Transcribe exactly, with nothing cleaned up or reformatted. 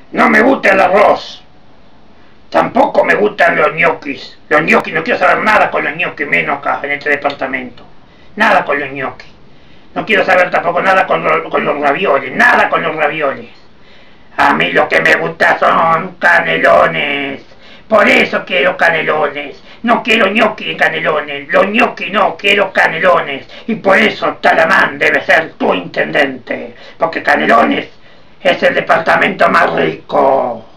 No me gusta el arroz. Tampoco me gustan los ñoquis. Los ñoquis, no quiero saber nada con los ñoquis, menos acá en este departamento. Nada con los ñoquis. No quiero saber tampoco nada con, lo, con los ravioles. Nada con los ravioles. A mí lo que me gusta son canelones. Por eso quiero canelones. No quiero ñoqui en canelones. Los ñoquis no, quiero canelones. Y por eso Talamán debe ser tu intendente. Porque Canelones es el departamento más rico.